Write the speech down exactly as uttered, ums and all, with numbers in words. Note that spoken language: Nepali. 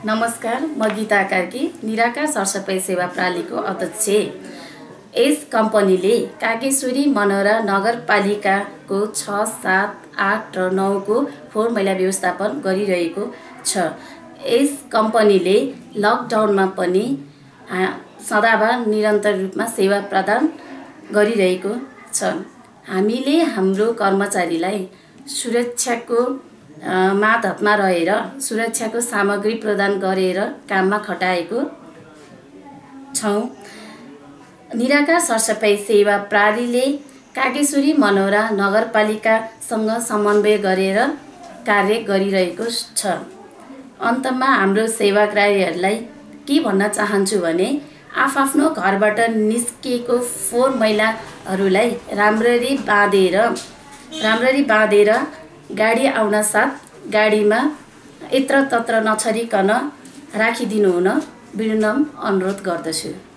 नमस्कार, म गीता कार्की, निराकार सरसफाई सेवा प्रणालीको अध्यक्ष। यस कम्पनीले कागेश्वरी मनोरा नगरपालिकाको छ, सात, आठ र नौ को फोहोर मैला व्यवस्थापन गरिरहेको छ। यस कम्पनीले लकडाउनमा पनि सदाभर निरन्तर रूपमा सेवा प्रदान गरिरहेको छ। हामीले हाम्रो कर्मचारीलाई सुरक्षाको मातहतमा रहेर सुरक्षाको सामग्री प्रदान गरेर काममा खटाएको छौँ। निराकार सरसफाई सेवा प्रणालीले कागेश्वरी मनोरा नगरपालिकासँग समन्वय गरेर कार्य गरिरहेको छ। अन्तमा हाम्रो सेवाग्राहीहरूलाई के भन्न चाहन्छु भने आफआफ्नो घरबाट निस्किएको फोहोर मैलाहरूलाई राम्ररी बाँधेर राम्ररी बाँधेर गाडी आउन साथ गाडीमा यत्र तत्र नछरिकन राखिदिनु हुन विनम्र अनुरोध गर्दछु।